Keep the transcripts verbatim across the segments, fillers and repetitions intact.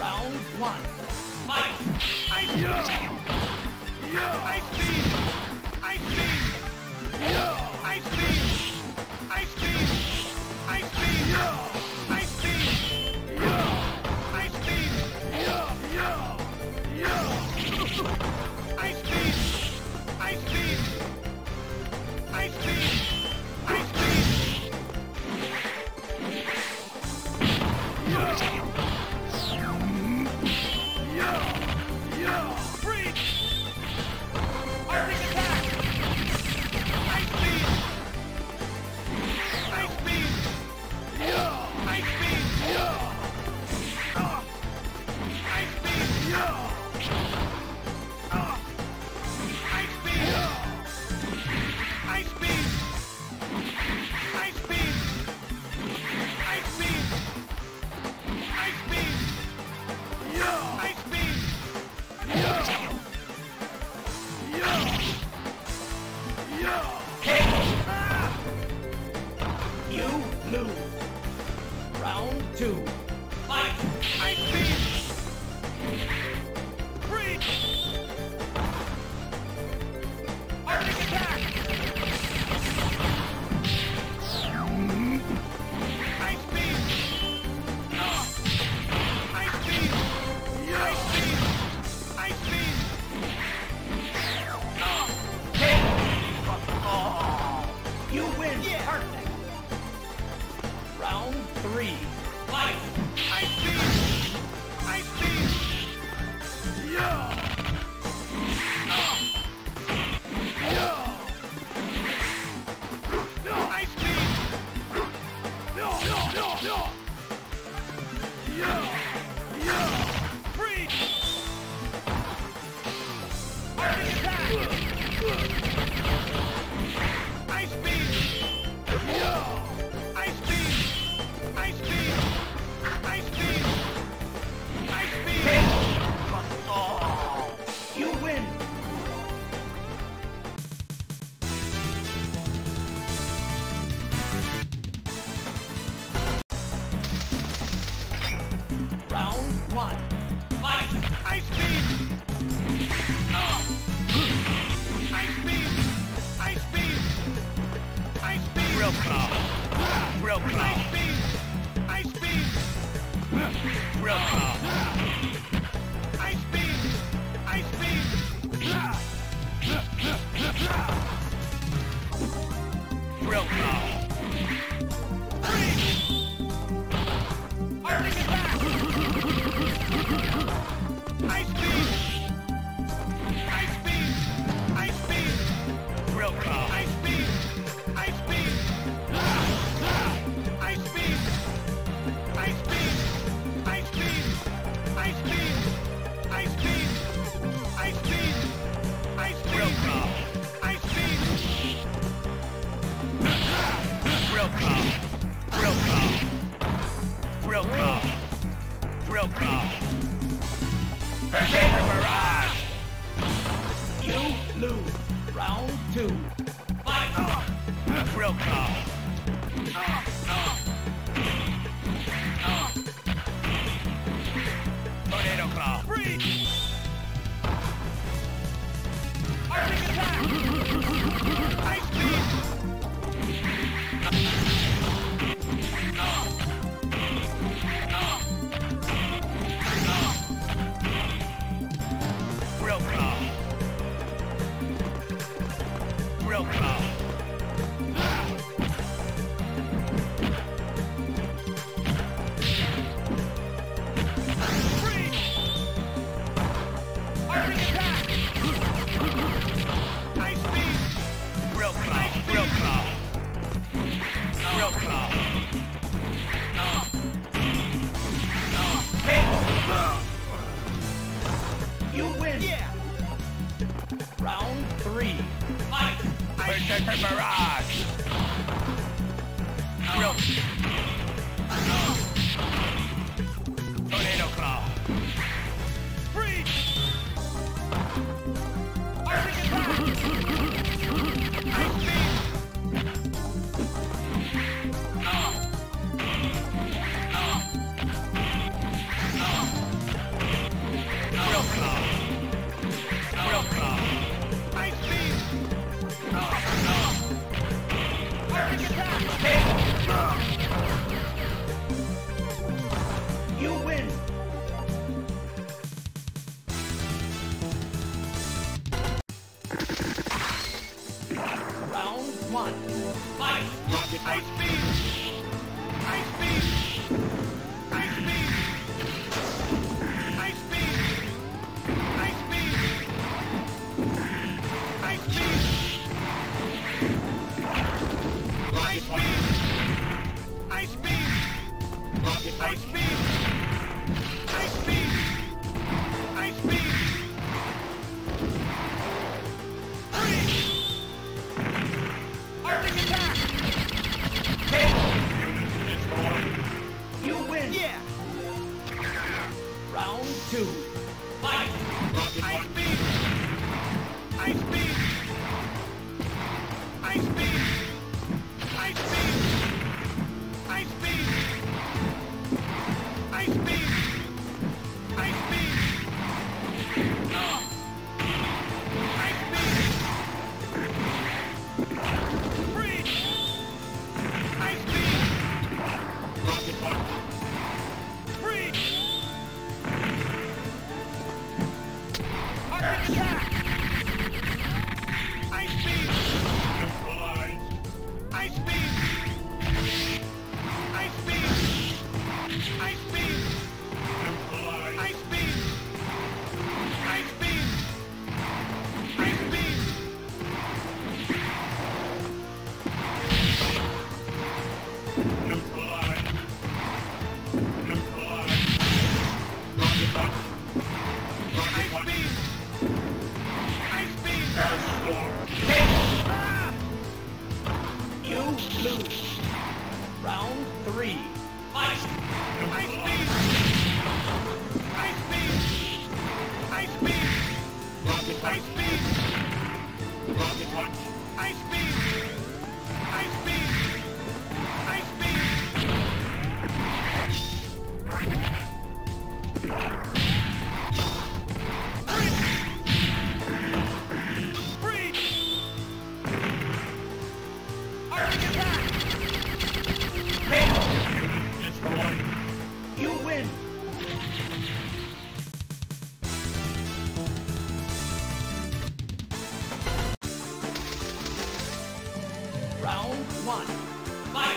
Round one. Fight! Ice beam! Ice beam! Ice beam! Ice beam! Ice beam! Ice beam! Ice beam! Ice beam! Ice beam! Ice beam! Ice beam! Ice beam! Freeze! Arctic attack! Ice beam! Ice beam! Ice beam! Ice beam! Ice beam! Ice beam! Ice beam! Ice beam! Ice beam! Ice beam! You lose. Round two. Fight! Ice beam! Freeze! Arctic attack! Ice beam! Ice beam! Ice beam! Ice beam! You win. Yeah. Perfect. Round three. Fight! Ice beam! Ice beam! Ice beam! Freeze! Arctic attack! Ice beam! Ice beam! Ice beam! Ice beam! Ice beam! You win. Round one. Fight! Ice beam! Ice beam! Ice beam! Ice beam! Real claw. Real claw. Ice beam! Ice beam! Real claw. Ice beam! Ice beam! Real claw. Freeze! Arctic attack! Ice beam! Ice beam! Ice beam! Real claw. Ice beam! Ice beam! Ice beam! Ice beam! Ice beam! Ice beam! Ice beam! Ice beam! Ice beam! Real claw. Ice beam! Real claw. Real claw. Real claw. Real claw. Escape barrage. You lose. Round two. Fight! Real claw. Tornado claw. Freeze! Arctic attack! Ice beam! Real claw. Real claw. Freeze! Arctic attack! Ice beam! Real claw. Real claw. Real claw. You win. Yeah! Round three. Fight! Escape barrage. Real. Tornado claw. Freeze! Arctic attack! Ice beam! two, fight! Ice beam! Ice beam! Ice beam! Ice beam! Ice beam! Ice beam! Ice beam! Ice beam! Freeze! Ice beam! Freeze! Arctic attack! Ice beam! Ice beam! Ice beam! Ice beam! Ice beam! Ice beam! Ice beam! Ice beam! Ice beam! Ah! You lose. Round three, fight! Ice beam! Ice beam! Ice beam! Ice beam! Ice beam! Ice beam! Ice beam! Freeze! Arctic attack! You win. Round one, fight!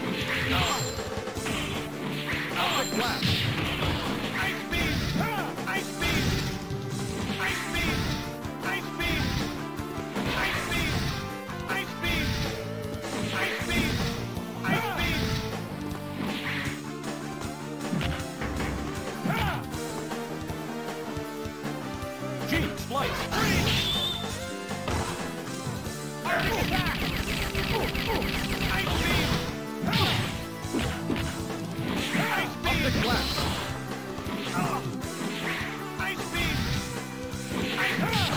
Ice beam! Ice beam! Ice beam! Ice beam! Ice beam! Ice beam! Ice beam! Ice beam! Gene Splice. Arctic attack! Ice beam! Ice beam! Optic Blast. Ice beam! Ice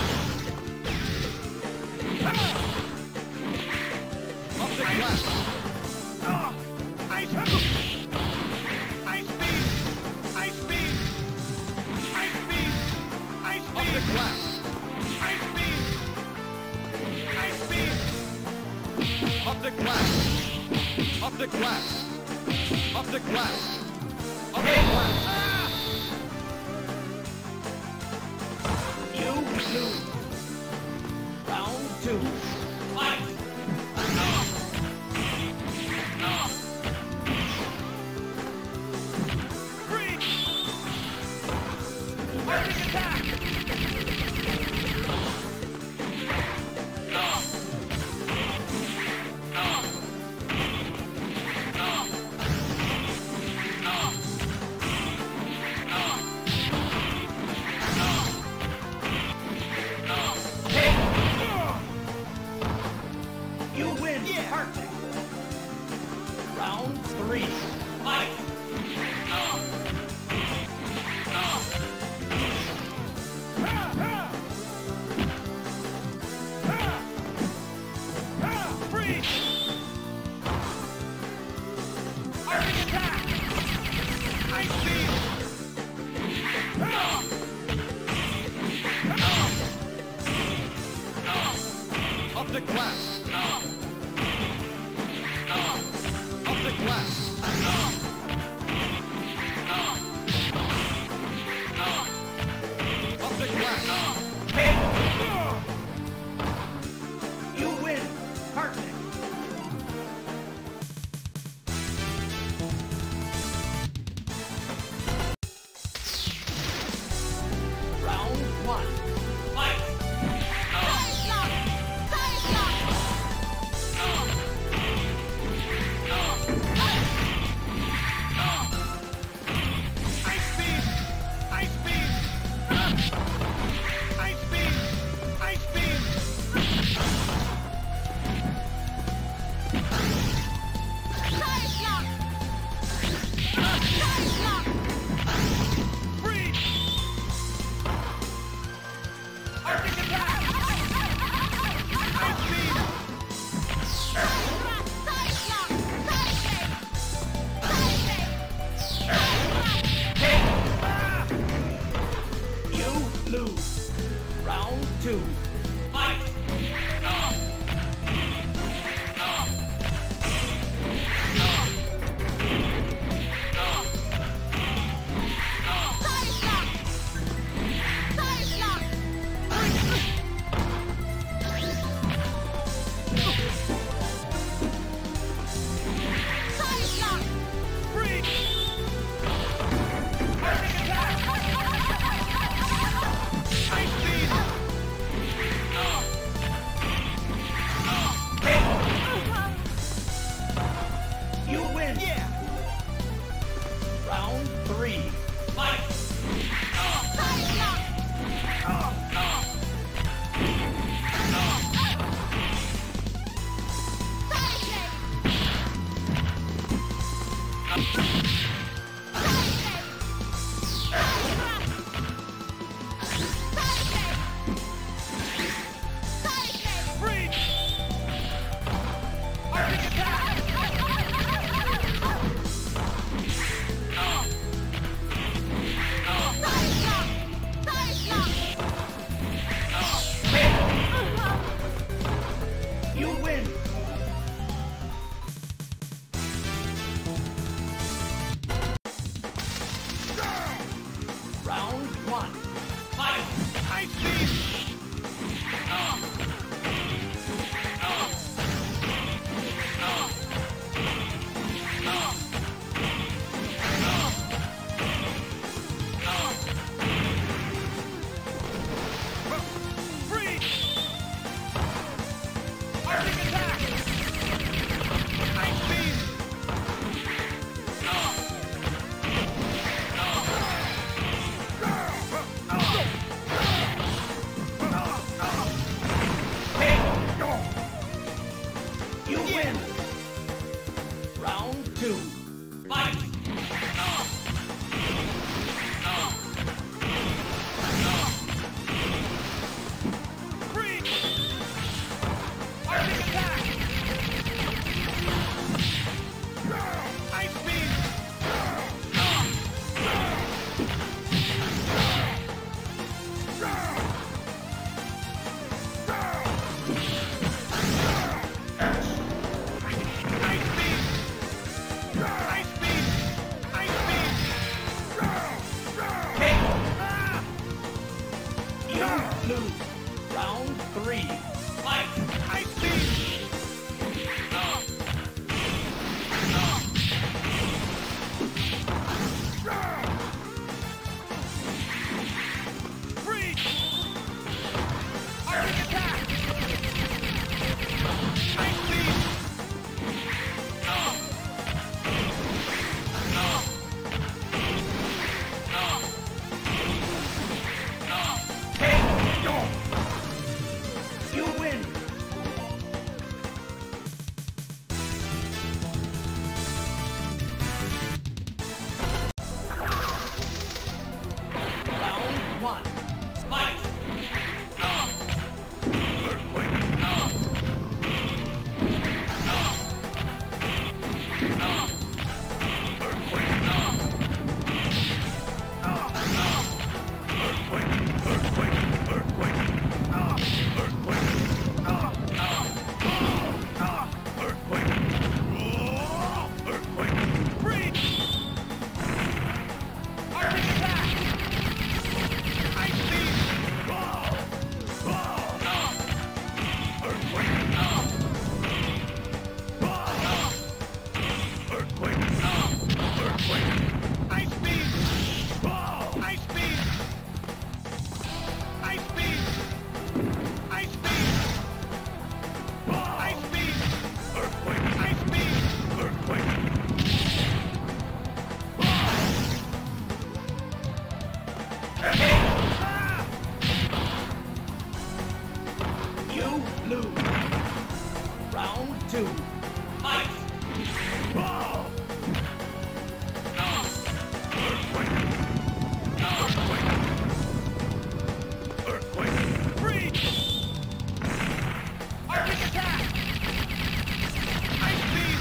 Optic Blast. Ice beam! Ice beam! Ice beam! Ice beam! Ice beam! Optic Blast. Ice beam! Ice beam! Optic Blast. Optic Blast. Optic Blast. Optic Blast. You lose. Round two, fight! Freeze! Arctic attack! You win, Arctic. Round three, fight! Ah! two, fight! You win! Yeah! Round three, fight! You win! Round one, fight! Ice beam! Freeze! Arctic attack! Ice beam! You win! Round two, fight! Freeze! Arctic attack! Ice beam! Ice beam! Ice beam! Ice beam! Ah! You lose! Round three, fight! Ice beam! Freeze! Arctic attack! Ice beam! You win! Round one, fight! Freeze! Arctic attack! Ice beam! Ice beam! Ice beam! Ice beam! Ice beam! Ice beam! Ice beam! Ah! You lose! Round two, fight! Freeze! Arctic attack! Ice beam!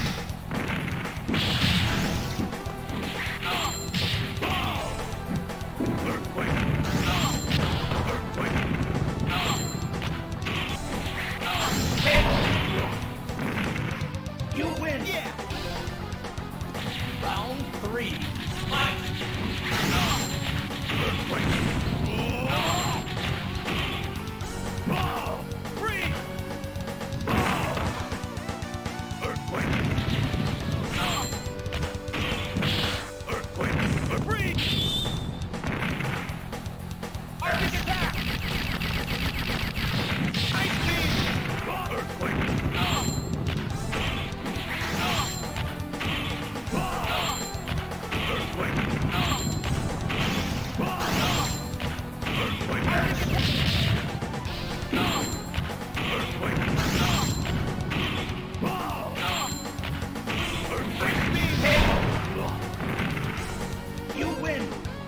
You win!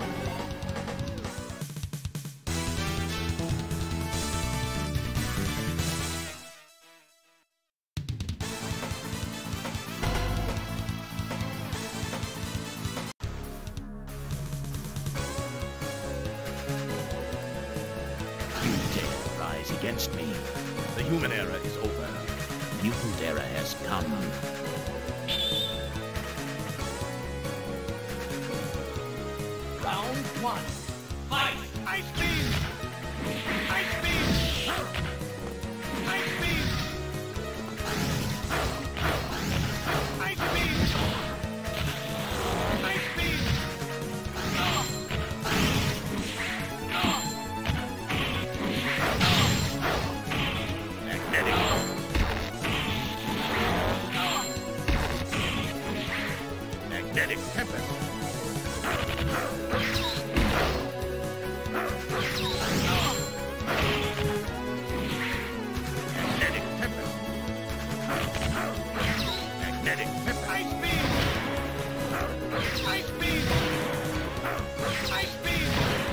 You dare rise against me? The human era is over. Mutant era has come. Round one. Fight! Ice beam! Ice beam! Ice beam! Ice beam! Ice beam! Magnetic. Magnetic tempest. Magnetic tempest. Magnetic tempest. Ice beam! Ice beam! Ice beam!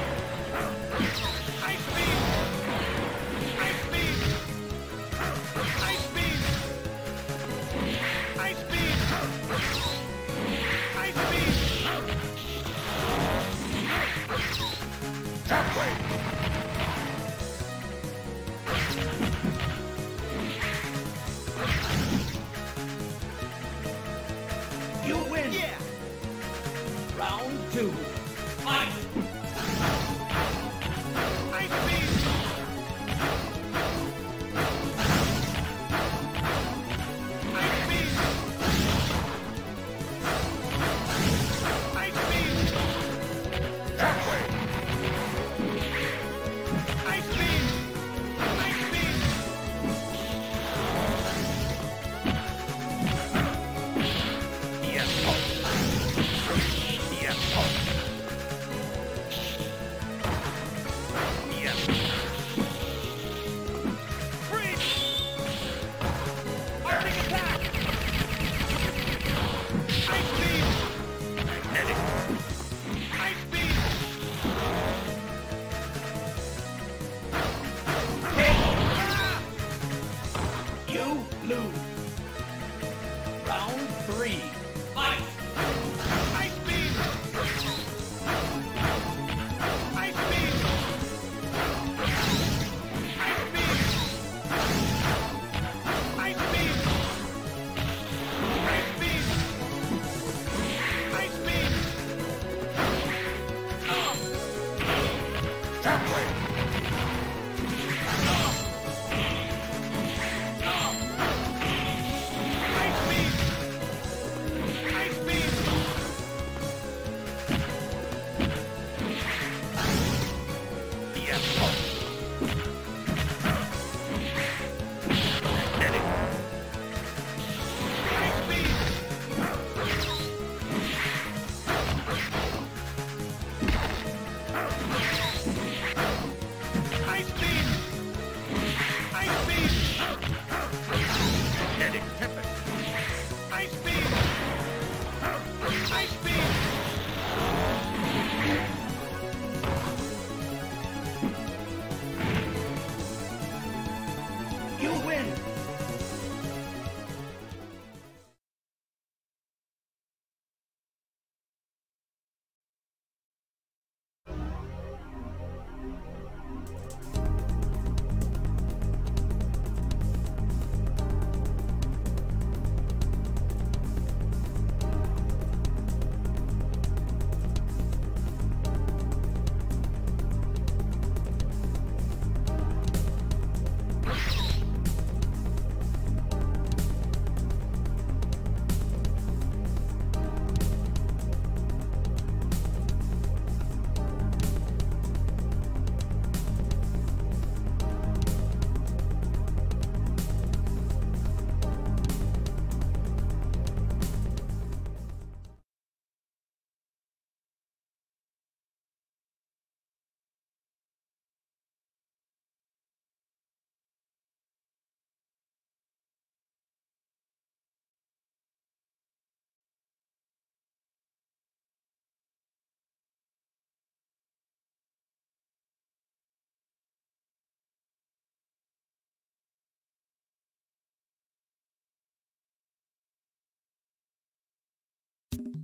Ice beam! Ice beam! Ice beam! Ice beam! Ice beam! Shockwave. You win! Yeah! Round two. Fight! Ice beam! Ice beam! Ice beam! Shockwave.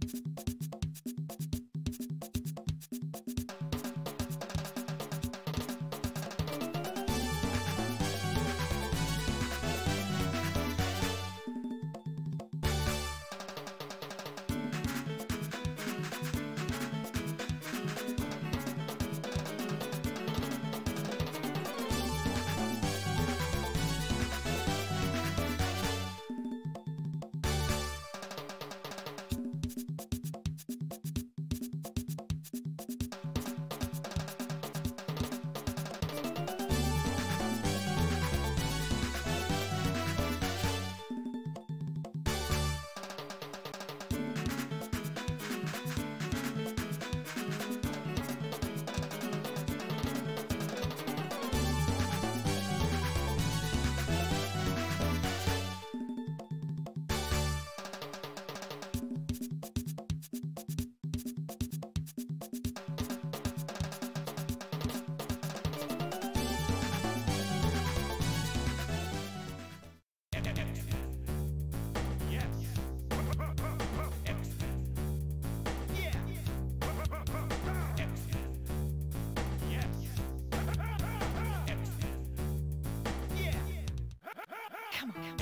Come on.